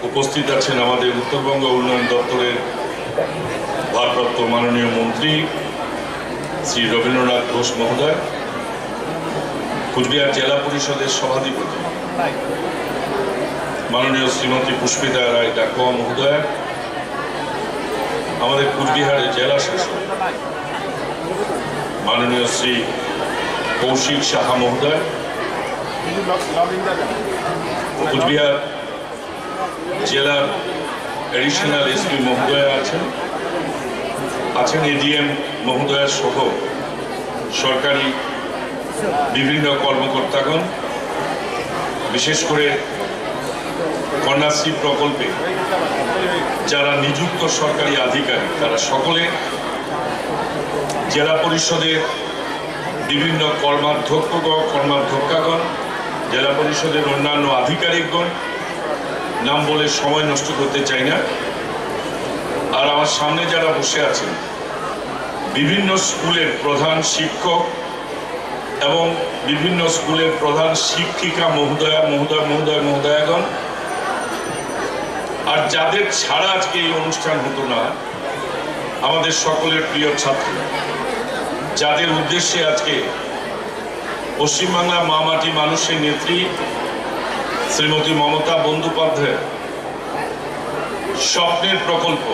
উপস্থিত আছেন আমাদের উত্তরবঙ্গ উন্নয়ন দপ্তরের ভারপ্রাপ্ত মাননীয় মন্ত্রী শ্রী রবীন্দ্রনাথ ঘোষ মহোদয়, কুচবিহার জেলা পরিষদের সভাধিপতি মাননীয় শ্রীমতী পুষ্পিতা রায় ডাকুয়া মহোদয়, আমাদের কুচবিহারের জেলা শাসক মাননীয় শ্রী কৌশিক সাহা মহোদয়, কুচবিহার জেলার এডিশনাল এসপি মহোদয় আছেন এডিএম মহোদয় সহ সরকারি বিভিন্ন কর্মকর্তাগণ, বিশেষ করে কন্যাশ্রী প্রকল্পে যারা নিযুক্ত সরকারি আধিকারিক তারা সকলে, জেলা পরিষদের বিভিন্ন কর্মাধ্যক্ষগণ, জেলা পরিষদের অন্যান্য আধিকারিকগণ, নাম বলে সময় নষ্ট করতে চাই না। আর আমার সামনে যারা বসে আছেন বিভিন্ন স্কুলের প্রধান শিক্ষক এবং বিভিন্ন স্কুলের প্রধান শিক্ষিকা মহোদয়গণ, আর যাদের ছাড়া আজকে এই অনুষ্ঠান হতো না, আমাদের সকলের প্রিয় ছাত্র, যাদের উদ্দেশ্যে আজকে পশ্চিমবাংলা মা মাটি মানুষের নেত্রী শ্রীমতী মমতা বন্দ্যোপাধ্যায় স্বপ্নের প্রকল্প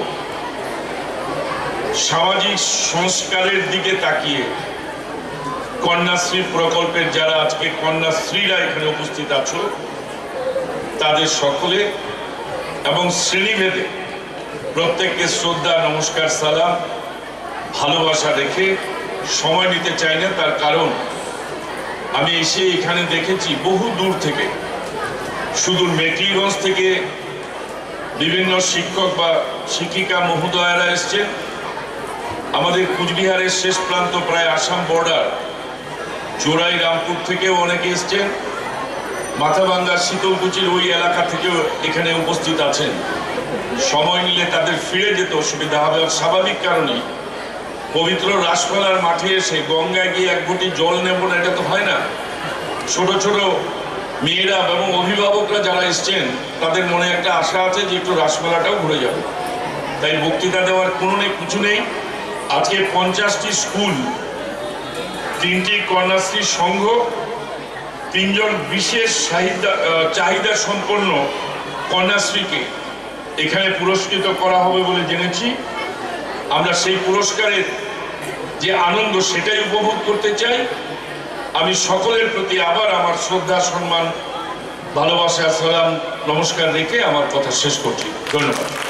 সামাজিক সংস্কারের দিকে তাকিয়ে কন্যাশ্রী প্রকল্পের যারা আজকে কন্যাশ্রীরা এখানে উপস্থিত আছো, তাদের সকলে এবং শ্রেণীভেদে প্রত্যেককে শ্রদ্ধা, নমস্কার, সালাম, ভালোবাসা রেখে সময় নিতে চাই না। তার কারণ আমি এসে এখানে দেখেছি বহু দূর থেকে, শুধু মেকলিগঞ্জ থেকে বিভিন্ন শিক্ষক বা শিক্ষিকা মহোদয়েরা এসছেন, আমাদের কুচবিহারের শেষ প্রান্ত প্রায় আসাম বর্ডার জোড়াই রামপুর থেকেও অনেকে এসছেন, মাথাভাঙ্গা শীতলকুচির ওই এলাকা থেকেও এখানে উপস্থিত আছেন। সময় নিলে তাদের ফিরে যেতে অসুবিধা হবে, আর স্বাভাবিক কারণেই পবিত্র রাসমেলার মাঠে এসে গঙ্গায় গিয়ে এক ঘটি জল নেব না, এটা তো হয় না। ছোট ছোট মেয়েরা এবং অভিভাবকরা যারা এসছেন তাদের মনে একটা আশা আছে যে একটু রাসমেলাটাও ঘুরে যাবে, তাই বক্তৃতা দেওয়ার কিছু নেই। আজকে 50টি স্কুল, 3টি কন্যাশ্রী সংঘ, 3 জন বিশেষ চাহিদা সম্পন্ন কন্যাশ্রীকে এখানে পুরস্কৃত করা হবে বলে জেনেছি। আমরা সেই পুরস্কারের যে আনন্দ সেটাই উপভোগ করতে চাই। আমি সকলের প্রতি আবার আমার শ্রদ্ধা, সম্মান, ভালোবাসা, সালাম, নমস্কার রেখে আমার কথা শেষ করছি। ধন্যবাদ।